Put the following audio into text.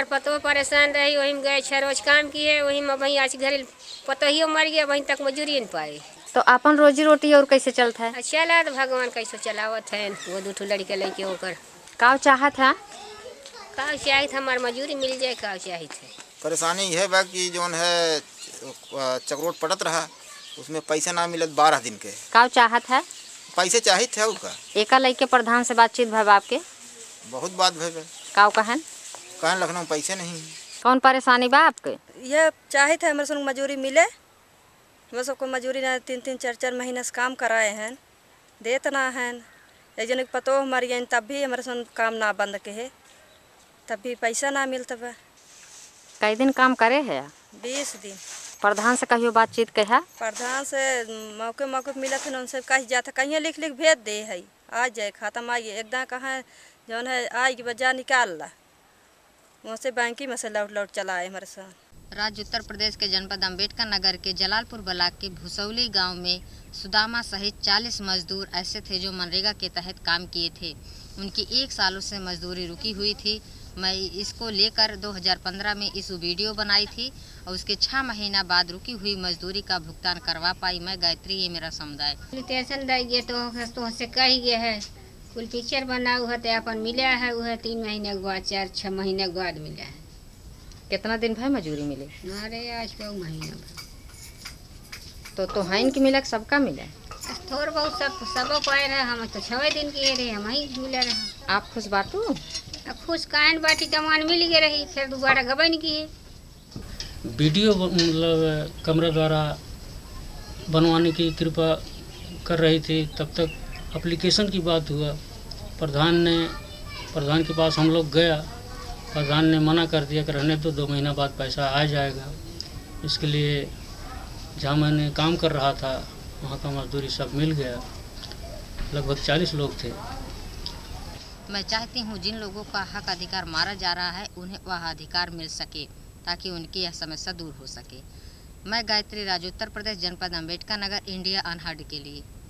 हमार पतो परेशान रही, वही में गए 6 रोज काम किए, वही में वही आज घर पतो ही मर गया, वहीं तक मजूरी नहीं पाए। तो अपन रोजी रोटी और कैसे चलता है? चला तो भगवान कैसे चलावत है, वो 2 लड़के लेके होकर का चाहत है? का चाहिए हमार मजूरी मिल जाए, का चाहिए थे। परेशानी यह बा कि जोन है चक्रोट पड़त रहा, उसमें पैसा ना मिलत 12 दिन के। का चाहत है? पैसे चाहिए थे उनका। एका लड़के प्रधान से बातचीत भय आपके? बहुत बात भय। का कहन लखनऊ पैसे नहीं। कौन परेशानी बा आपके? ये चाहे थे हमारे संग मजूरी मिले, वो सबको मजूरी ना 3-3 4-4 महीने से काम कराए हैं, देत ना हैं। एक जन पतो हमारी गई तब भी हमारे संग काम ना बंद के है, तब भी पैसा ना मिलता बा। कई दिन काम करे है? 20 दिन। प्रधान से कहियो बातचीत कहा? प्रधान से मौके मौके मिला थे, उनसे कह जाता कहीं लिख भेज दे है, आ जाए खत्म आइए एकदम कहाँ जौन है आएगी बजा निकाल ला, वहाँ से बैंकी में से लौट चला आए हमारे साथ। राज्य उत्तर प्रदेश के जनपद अम्बेडकर नगर के जलालपुर ब्लॉक के भुसौली गांव में सुदामा सहित 40 मजदूर ऐसे थे जो मनरेगा के तहत काम किए थे। उनकी 1 सालों से मजदूरी रुकी हुई थी। मैं इसको लेकर 2015 में इस वीडियो बनाई थी और उसके 6 महीना बाद रुकी हुई मजदूरी का भुगतान करवा पाई मैं गायत्री, ये मेरा समुदाय। तो से कही गए है कुल पिक्चर बना हुआ तो अपन मिला है, वह 3 महीने के बाद 4-6 महीने के बाद मिला है। कितना दिन भाई मजूरी मिले? अरे आज 2 महीना तो हाइन की मिला सबका मिला? थोड़ बहुत सबो पाए रहे, हम तो 6 दिन के रहे, हम ही मिला रहा। आप खुश बाटू? खुश कान बाटी कमान मिल गए रही, फिर दोबारा गबन की है। वीडियो मतलब कैमरा द्वारा बनवाने की कृपा कर रही थी, तब तक एप्लीकेशन की बात हुआ। प्रधान के पास हम लोग गया, प्रधान ने मना कर दिया कि रहने तो 2 महीना बाद पैसा आ जाएगा। इसके लिए जहाँ मैंने काम कर रहा था वहाँ का मजदूरी सब मिल गया, लगभग 40 लोग थे। मैं चाहती हूँ जिन लोगों का हक अधिकार मारा जा रहा है उन्हें वह अधिकार मिल सके ताकि उनकी यह समस्या दूर हो सके। मैं गायत्री, राज्य उत्तर प्रदेश, जनपद अम्बेडकर नगर, इंडिया अनहर्ड के लिए।